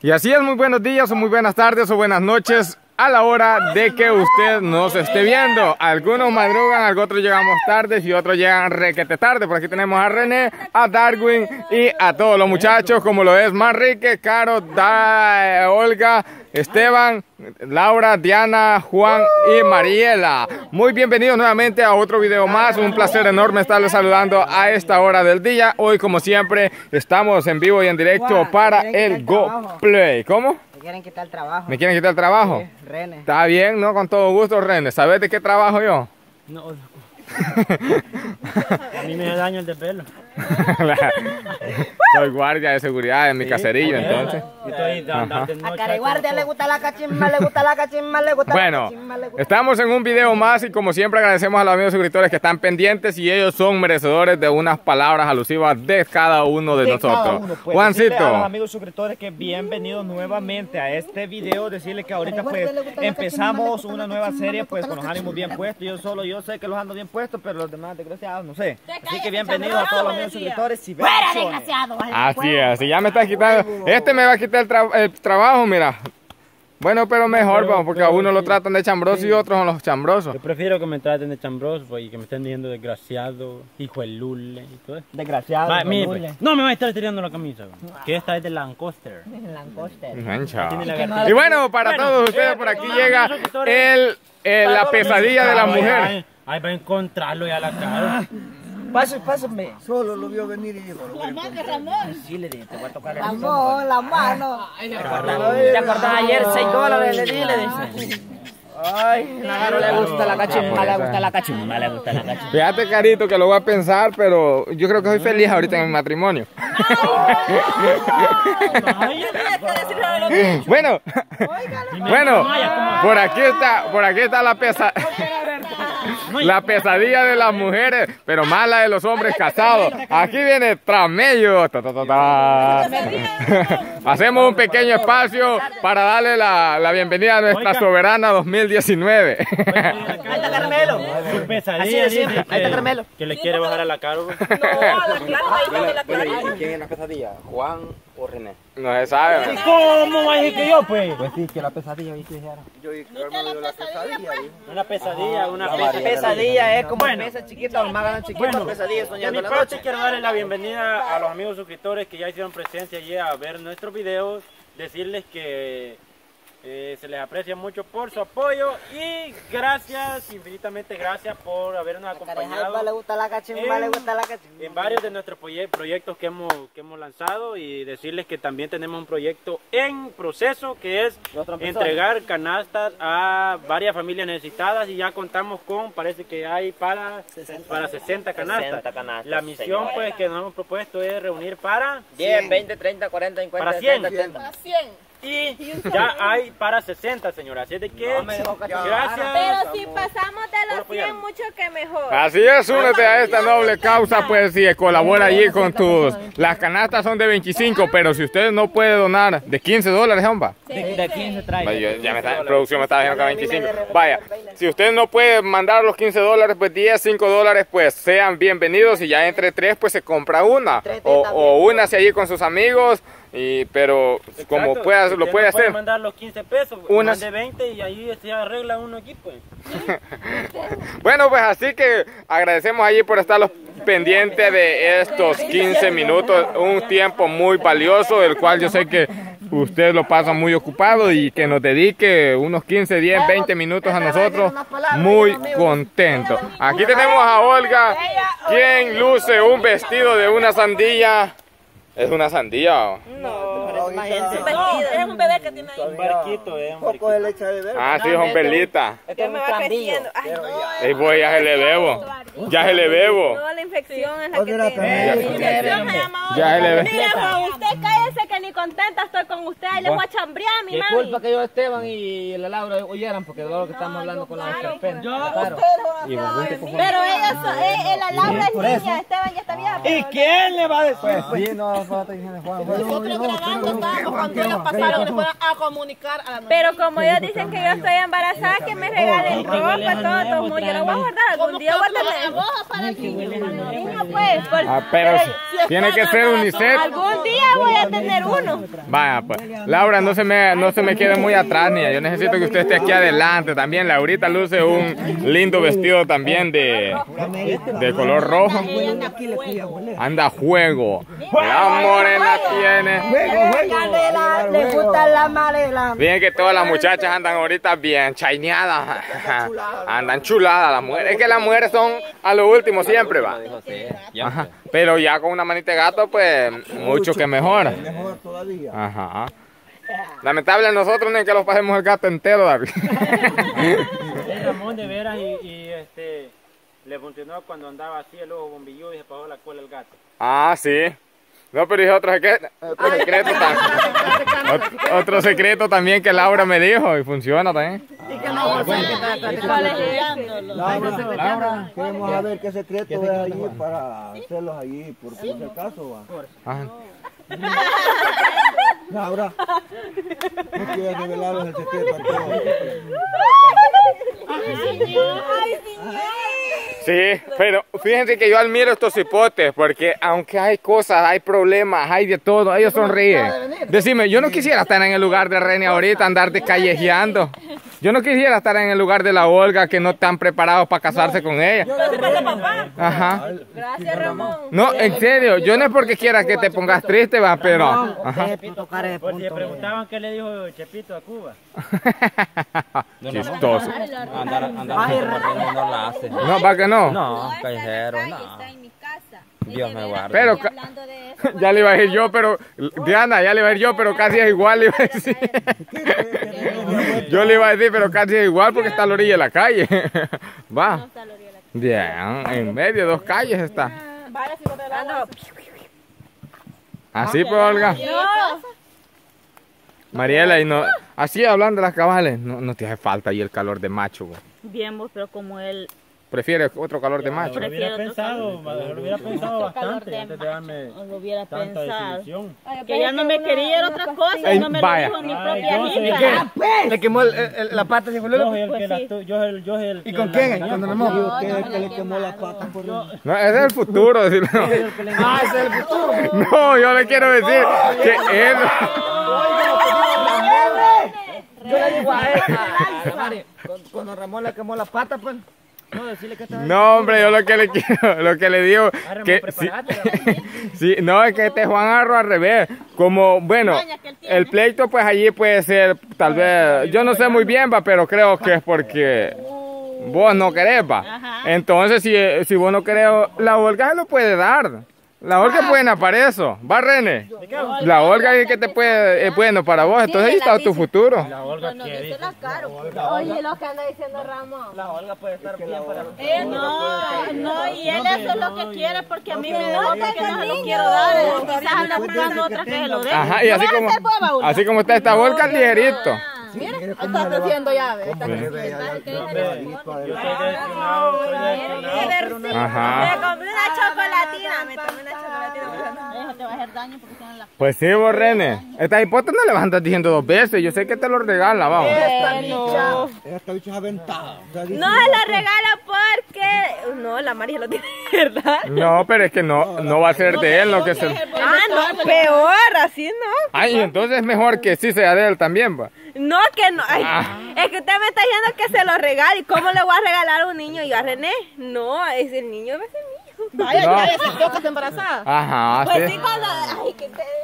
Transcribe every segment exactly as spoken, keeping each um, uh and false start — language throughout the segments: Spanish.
Y así es, muy buenos días o muy buenas tardes o buenas noches a la hora de que usted nos esté viendo. Algunos madrugan, algunos otros llegamos tarde y otros llegan requete tarde. Por aquí tenemos a René, a Darwin y a todos los muchachos, como lo es Manrique, Caro, da, Olga, Esteban, Laura, Diana, Juan y Mariela. Muy bienvenidos nuevamente a otro video más. Un placer enorme estarles saludando a esta hora del día. Hoy, como siempre, estamos en vivo y en directo para el Go Play. ¿Cómo? Me quieren quitar el trabajo. ¿Me quieren quitar el trabajo? Sí, René. Está bien, ¿no? Con todo gusto, René. ¿Sabes de qué trabajo yo? No, no. A mí me da daño el de pelo. Soy guardia de seguridad en mi sí, caserillo, okay. Entonces. Estoy de andar de noche. A cara guardia le gusta la cachimba, le gusta la cachimba, le gusta bueno, la cachimba, le gusta. Estamos en un video más y como siempre agradecemos a los amigos suscriptores que están pendientes y ellos son merecedores de unas palabras alusivas de cada uno de, de nosotros. Uno, pues. Juancito. A los amigos suscriptores que bienvenidos nuevamente a este video. Decirles que ahorita pues empezamos una nueva serie pues con los ánimos bien puestos. Yo solo, yo sé que los ando bien puestos, pero los demás desgraciados no sé. Así que bienvenidos a todos los amigos suscriptores. Si ¡fuera, desgraciado! Así es, así ya me está quitando. Este me va a quitar el, tra el trabajo, mira. Bueno, pero mejor, pero, porque pero, a uno sí. lo tratan de chambroso sí. y otros son los chambrosos. Yo prefiero que me traten de chambroso y que me estén diciendo desgraciado, hijo de lule y todo eso. Desgraciado. Va, mire, pues, no me va a estar tirando la camisa, ah. que esta es de Lancaster. Lancaster. Y, y bueno, para bueno, todos ustedes, eh, por aquí llega el, el, la pesadilla de las mujeres. Ahí va a encontrarlo ya la cara. Pásame, pásame. Solo lo vio venir y dijo. La mano, Ramón. Sí, le dije, te voy a tocar el Ramón, la mano. ¿Te acordás ayer? seis dólares le di, le dije. Ay, no le gusta la cachimba, le gusta la cachimba, le gusta la cachimba. Fíjate, carito, que lo voy a pensar, pero yo creo que soy feliz ahorita en mi matrimonio. Bueno, bueno, por aquí está, por aquí está la pesa. La pesadilla de las mujeres, pero más la de los hombres casados. Aquí viene Tramello. Ta, ta, ta, ta. Hacemos un pequeño espacio para darle la, la bienvenida a nuestra soberana dos mil diecinueve. Ahí está Carmelo. Su pesadilla dice que, ahí está Carmelo. Que le quiere bajar a la cara. No, a la clara, ¿quién es la pesadilla? ¿Juan o René? No se sabe. ¿Cómo va a decir que yo, pues? Pues sí, que la pesadilla, ¿viste? Yo dije que Carmelo dio la pesadilla. Una pesadilla, una pesadilla. Pesadilla es como pesa chiquita, los más ganan chiquitos, pesadillas soñando la noche. De mi parte quiero darle la bienvenida a los amigos suscriptores que ya hicieron presencia allí a ver nuestros videos. Decirles que eh, se les aprecia mucho por su apoyo y gracias, infinitamente gracias por habernos acompañado le gusta la cachimba, en, le gusta la cachimba. en varios de nuestros proyectos que hemos, que hemos lanzado, y decirles que también tenemos un proyecto en proceso que es entregar canastas a varias familias necesitadas y ya contamos con, parece que hay para sesenta, para sesenta canastas. sesenta canastas. La misión pues que nos hemos propuesto es reunir para diez, veinte, treinta, cuarenta, cincuenta, para cien. sesenta, setenta. Para cien. Y ya hay para sesenta, señora. Así es de que, no, gracias. Pero si pasamos de los cien, mucho que mejor. Así es, únete a esta noble causa, pues si colabora allí con tus... Las canastas son de veinticinco, pero si usted no puede donar de quince dólares, hombre. De, de quince trae. Vaya, ya me está, en producción me está diciendo que veinticinco. Vaya, si usted no puede mandar los quince dólares, pues diez, cinco dólares, pues sean bienvenidos. Y ya entre tres, pues se compra una. O, o únase allí con sus amigos. Y, pero exacto, como pueda, lo puede hacer. Puede mandar los quince pesos, unas de veinte y ahí se arregla uno aquí, pues. Bueno, pues así que agradecemos allí por estar los pendientes de estos quince minutos, un tiempo muy valioso, del cual yo sé que usted lo pasa muy ocupado y que nos dedique unos quince, diez, veinte minutos a nosotros, muy contento. Aquí tenemos a Olga, quien luce un vestido de una sandía. ¿Es una sandía? No, no, es un bebé que tiene ahí. Un barquito, eh. Un poco de leche de bebé. Ah, sí, es un perlita. Es que me va creciendo. Ay, no. Y pues ya se le bebo. Ya se le bebo. No, la infección es la que tiene. Ya se le bebo. Mira, Juan, usted cállese que ni contenta estoy con usted. Le voy a chambrear a mi mami. Qué culpa que yo, Esteban y la Laura oyeran, porque de lo que estamos hablando con la experta. Pero ella, la Laura es niña, Esteban ya está vieja. ¿Y quién le va a decir? Sí, no, nosotros grabando estábamos cuando ellos pasaron después a comunicar a la noche. Pero como ellos dicen que yo estoy embarazada, que me regalen ropa, todo, todo mundo. Yo lo voy a guardar, algún día voy a tener. Para el niño, pues, ah, pero tiene que ser UNICEF. Algún día voy a tener uno. Vaya, pues. Laura, no se me, no se me quede muy atrás, niña. Yo necesito que usted esté aquí adelante también. Laurita luce un lindo vestido también de, de color rojo. Anda a juego. La morena tiene. Le gusta la amarela. Bien que todas las muchachas andan ahorita bien chaineadas. Andan chuladas las mujeres. Es que las mujeres son a lo último siempre, va. Ajá. Pero ya con una manita de gato, pues, mucho que mejor. Mejor todavía. Ajá. Lamentable a nosotros ni que los pasemos el gato entero, David. El Ramón de veras y, y este le funcionó cuando andaba así el ojo bombilludo y se pasó la cola el gato. Ah, sí. No, pero dije otro secreto, otro secreto también. Otro, otro secreto también que Laura me dijo y funciona también. Laura, Laura, queremos saber qué secreto es allí para hacerlos allí, por si acaso va. Ajá. Laura, no quieres revelarles el secreto a todos. Sí, pero fíjense que yo admiro estos hipotes porque aunque hay cosas, hay problemas, hay de todo, ellos sonríen. Decime, yo no quisiera estar en el lugar de René ahorita, andar de callejeando. Yo no quisiera estar en el lugar de la Olga que no están preparados para casarse con ella. Ajá. Gracias, Ramón. No, en serio, yo no es porque quiera que te pongas triste, va, pero... Ajá. Por si preguntaban qué le dijo Chepito a Cuba. Chistoso. Andar, andar, no la hace. No, ¿para que no? No, callejero, no. Está en mi casa. Dios me guarde. Pero, ya le iba a decir yo, pero, Diana, ya le iba a decir yo, pero casi es igual, le iba a decir. Yo le iba a decir, pero casi es igual porque está a la orilla de la calle. Va. Bien, en medio de dos calles está. Así pues, Olga. Mariela, y no, así hablando de las cabales, no, no te hace falta ahí el calor de macho, güey. Bien, vos, pero como él... ¿Prefiere otro calor de macho? Lo hubiera pensado, lo hubiera pensado bastante antes de darme Lo hubiera tanta pensado. desilusión. Que ya no me quería era otra cosa, Ey, no me vaya. lo dijo mi Ay, propia yo soy hija. el Le quemó el- el- la pata, ¿se fue Yo luego? soy el Pues que la sí. tu- yo soy el, yo soy el ¿Y que con la quién? engañó. Cuando nos Digo que es el que le quemó la pata por el... No, ese es el futuro, decirlo. Ah, ese es el futuro. No, yo le quiero decir que él... Yo le digo a él, a a Mari, cu- cuando Ramón le quemó la pata, pues. No, decirle que está No, hombre, yo lo que le quiero, lo que le digo, Ramón, que sí, prepárate, sí, no, es que este Juan Arro al revés, como, bueno, el pleito pues allí puede ser, tal vez, yo no sé muy bien, va, pero creo que es porque vos no querés, va. Entonces, si, si vos no querés, la Olga se lo puede dar. La Olga es buena para eso, va, René. La Olga es que te puede, es bueno para vos, entonces ahí está tu futuro. La Olga quiere. Oye, lo que anda diciendo Ramón. La Olga puede estar bien para... Eh, no, no, y él eso es lo que quiere porque a mí me da porque no se lo quiero dar. Quizás anda buscando otra que se lo dé. Ajá, y así como, así como está esta Olga, ligerito. Mira, está haciendo llave. Está Yo estoy decepcionado, estoy decepcionado. Ajá. Me comí una chocolatina, me tomé una chocolatina. Eso te va a hacer daño porque tienen la... Pues sí, vos, René. Estas hipotas no le vas a andar diciendo dos veces. Yo sé que te lo regala, vamos. No, Esta bicha es aventada. O sea, dice, no se la regala porque... No, la María lo tiene, ¿verdad? No, pero es que no, no va a ser de él lo que se... Ah, no, peor, así no. Ay, entonces es mejor que sí sea de él también, va. No, que no. Ay, Ah. es que usted me está diciendo que se lo regale. ¿Y cómo le voy a regalar a un niño yo a René? No, es el niño, va a ser mío. Vaya, No. ya se toca, está embarazada. Ajá, Pues sí. sí, cuando... Ay, que te...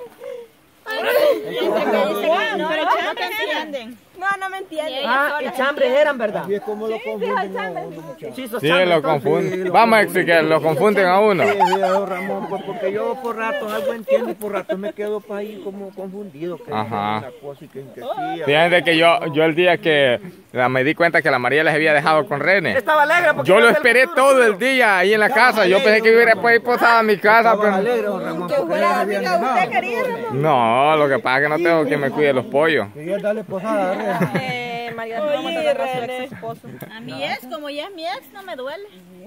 Ay, que dice que no, no te entienden. No, no me entienden. Ah, y chambres eran, ¿verdad? así es como lo confunden a uno, muchachos. Sí, sos Sí, chambres, lo entonces. confunden. Vamos a decir que lo confunden a uno. Sí, sí, Ramón, pues, porque yo por ratos algo entiendo y por ratos me quedo para ahí como confundido. Que Ajá. una cosa y que, que sí. Fíjense que yo, yo el día que la- me di cuenta que la María les había dejado con René, Estaba alegre porque... yo lo era el esperé futuro. todo el día ahí en la casa. Yo pensé que hubiera pues, posado en mi casa, Estaba pero... alegre, don Ramón, porque ya habían dejado. No, lo que pasa es que no tengo que me cuide los pollos. Quería darle posada a René. Eh, María, vamos a agarrar a su ex esposo. A mi ex, como ya es mi ex, no me duele.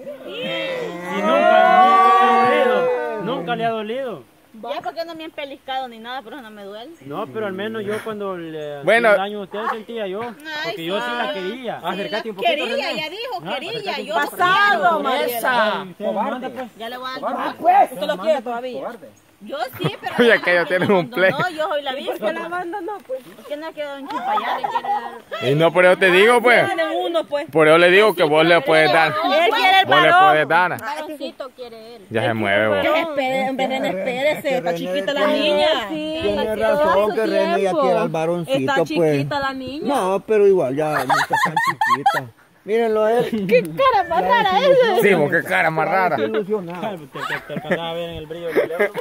Y nunca, nunca le ha dolido. Nunca le ha dolido. Ya porque no me han peliscado ni nada, pero no me duele. No, pero al menos yo cuando le Bueno. hacía daño a usted sentía yo. Porque yo sí la quería. Acércate un poquito, Quería, René. ya dijo, No, quería. acércate Yo un pasado, Esa. Usted me manda, pues. Ya le voy a dar. ¿Usted lo quiere todavía? Yo sí, pero... Oye, que ellos tienen un play. No, yo soy la víctima. ¿Por qué la abandonó, pues? ¿Por qué no quedó en Chupayá? Y no, por eso te digo, pues. Uno, pues. Por eso le digo que vos le puedes dar. Él quiere el Vos le varón. puedes dar. Varoncito quiere él. Ya se mueve, vos. Espere, René, espérese, está chiquita la niña. Sí, Tiene razón que René ya quiere al varoncito, está pues. chiquita la niña. No, pero igual ya no está tan chiquita. Mírenlo él. Qué cara más rara ese. Sí, vos, qué cara más rara. Te alcanzaba a ver en el brillo del teléfono.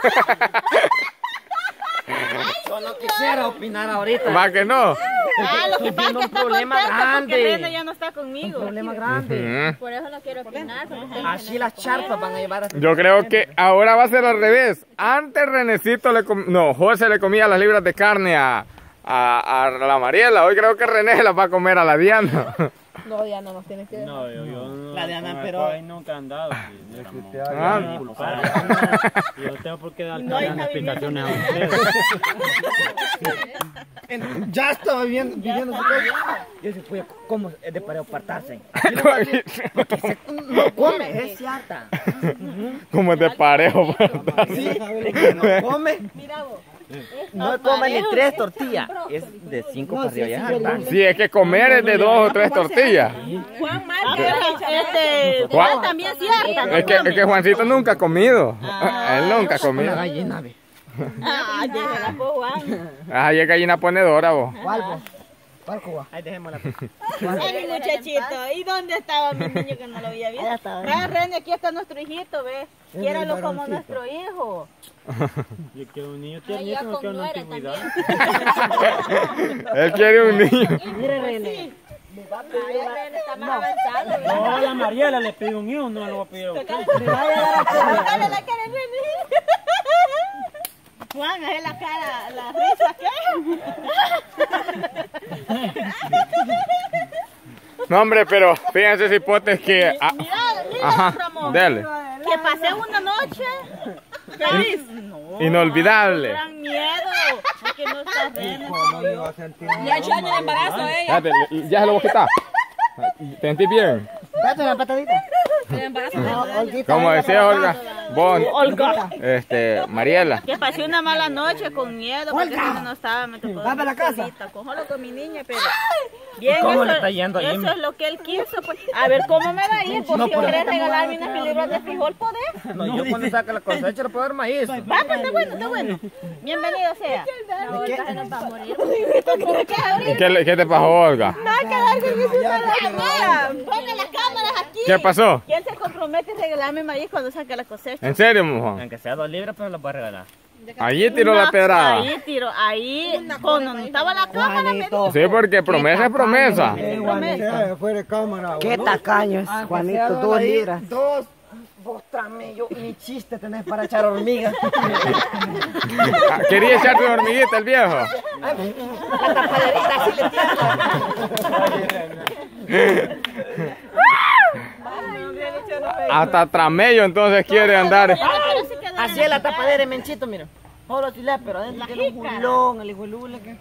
Yo no quisiera opinar ahorita. Va que no. Ah, lo que pasa es que está problema contenta porque grande. René ya no está conmigo. Un problema grande. Ujú. Por eso no quiero opinar. Así las charpas van a llevar a... Yo creo que ahora va a ser al revés. Antes Renecito le com... no, José le comía las libras de carne a, a, a la Mariela. Hoy creo que René se las va a comer a la Diana. No, ya no nos tienes que dejar. No, yo, yo no, La Diana, con pero- ahí nunca he andado. Sí, Ah. yo no tengo por qué dar todas las explicaciones a ustedes. Ya estaba viviendo, viviendo su casa. Yo decía, pues, ¿cómo es de para apartarse? No come, es cierta. Como es de parejo. Sí, no come. Mira vos. No come ni tres tortillas. Es de cinco para arriba, ya es hartante. Sí, es que comer es de dos o tres tortillas. Juan Marcos, este, Juan- Juan también cierta. Es que, es que Juancito nunca ha comido. Él nunca ha Una comido. gallina, ve. Ah, déjala por Juan. Ay, es gallina ponedora, vos. ¿Cuál, vos? ¿Cuál, Cuba? Ahí dejémosla. Ay, mi muchachito. ¿Y dónde estaba mi niño que no lo había visto? Ve, René, aquí está nuestro hijito, ve. Quiéralo como nuestro hijo. Yo quiero un niño tiernito, Ya no con quiero una nuera antigüedad. Él quiere un niño. Mire, René. Ay, René está más avanzado, ve. No, a la Mariela le pido un hijo, no le voy a pedir a usted. Dale la cara, René. Juan, es la cara, la risa que. No, hombre, pero fíjense, cipotes, que... ah, Mira, mira, ajá, Ramón. dele. Que pasé una noche feliz. No, Inolvidable. gran miedo. Porque no está René. ¿Cómo le va a sentir? Ya ocho años de embarazo, ella. Espérate, ya se lo voy a quitar. ¿Te sentís bien? Date una patadita. De embarazo. Como decía Olga, vos, este, Mariela. Que pasé una mala noche con miedo porque René no estaba, me tocó Vamos a la casa. solita, con solo con mi niña, pero bien, ¿Cómo eso, le está yendo ahí? eso es lo que él quiso, pues. A ver cómo me va a ir, por si querés regalarme unas libras de frijol, ¿podés? No, yo cuando saque la cosecha le puedo dar maíz. Va, pues está bueno, está bueno. Bienvenido sea. La Olga se nos va a morir. ¿Por qué ahorita? ¿Qué, le- qué te pasó, Olga? No hay que dar con eso a la cámara. Pongan las cámaras aquí. ¿Qué pasó? ¿Quién se compromete a regalarme maíz cuando saque la cosecha? ¿En serio, mojón? Aunque sea dos libras, pero los voy a regalar. Allí tiró la pedrada. Ahí tiro, ahí, cuando no estaba la cámara, me dijo. Sí, porque promesa es promesa. Eh, fuera de cámara. Qué tacaño es, Juanito, dos libras. Dos. Vos tramello, ni chiste tenés para echar hormigas. Ah, Quería echarte una hormiguita el viejo. La tapaderita así le tiene. Hasta Tramello entonces quiere andar. Así es la tapadera, menchito, mira. Solo si le, pero adentro tiene un julón, el hijo de Lula. que-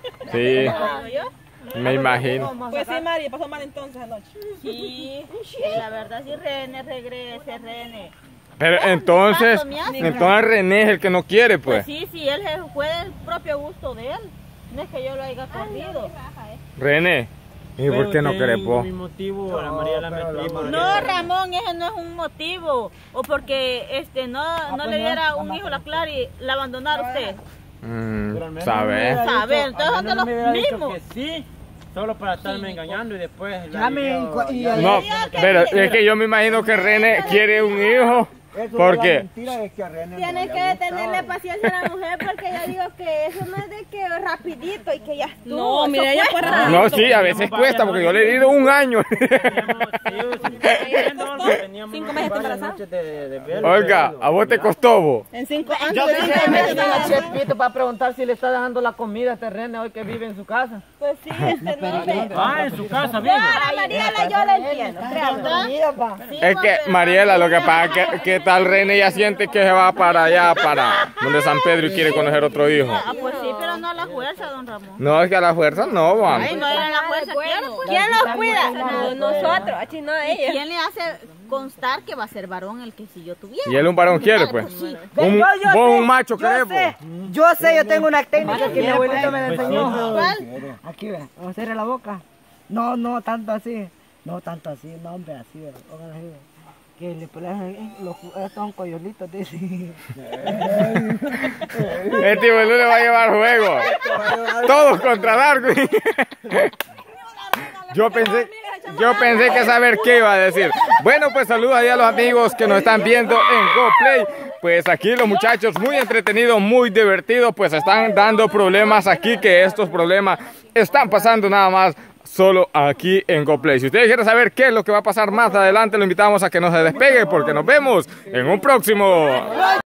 Sí, me imagino. Pues sí, Mari, pasó mal entonces anoche. Sí, la verdad sí, René, regrese, René. Pero entonces, entonces René es el que no quiere, Pues pues. sí, sí, él es- fue del propio gusto de él. No es que yo lo haya corrido. René, ¿y por qué no querés vos? Mi motivo, a la Mariela me explico. No, Ramón, ese no es un motivo. O porque este no, no le diera un hijo a la Clara y la abandonara usted. Mm, ¿sabes? Sabe, entonces son de los me hubiera dicho mismos. que sí, solo para estarme engañando y después... la Llame video- y- No, pero es que yo me imagino que René quiere un hijo. Eso ¿Por de la qué? mentira es que a René no Tienes le que gusta. tenerle paciencia a la mujer porque yo digo que eso no es de que rapidito y que ya estuvo. No, mira, ella fue rápido. No, sí, a veces cuesta porque yo le he ido un año. Cinco meses embarazada. Olga, ¿a vos te costó vos? En cinco años. Yo dije que me iban a Chepito para preguntar si le está dejando la comida a este René hoy que vive en su casa. Pues sí, este no sé. Ah, en su casa, vive. A Mariela yo la entiendo, créanme. Sí, Es que, porque- Mariela, lo que pasa es que, que tal René ya siente que se va para allá, para donde San Pedro y quiere conocer otro otro hijo. Ah, pues sí, pero no a la fuerza, don Ramón. No, es que a la fuerza no, van. Ay, no era a la fuerza. Bueno, ¿Quién, ¿quién los cuida? No, nosotros, así no ellos. ¿Quién le hace constar que va a ser varón el que si yo tuviera? Y él un varón quiere, pues. Sí. Un, Yo, yo vos sé, un macho yo querés, sé, pues. yo sé, yo tengo una técnica que mi abuelito me la enseñó. ¿Cuál? Aquí, ve, vamos a cerrar la boca. No, no, tanto así. No, tanto así, no, hombre, así, ve, póngale así, ve. Que le ponen los estos son coyolitos, dice. Este boludo le va a llevar juego. Todos contra Darwin. Yo pensé, yo pensé que saber qué iba a decir. Bueno, pues saludos ahí a los amigos que nos están viendo en GoPlay. Pues aquí los muchachos muy entretenidos, muy divertidos, pues están dando problemas aquí, que estos problemas están pasando nada más solo aquí en GoPlay. Si ustedes quieren saber qué es lo que va a pasar más adelante, lo invitamos a que no se despegue porque nos vemos en un próximo.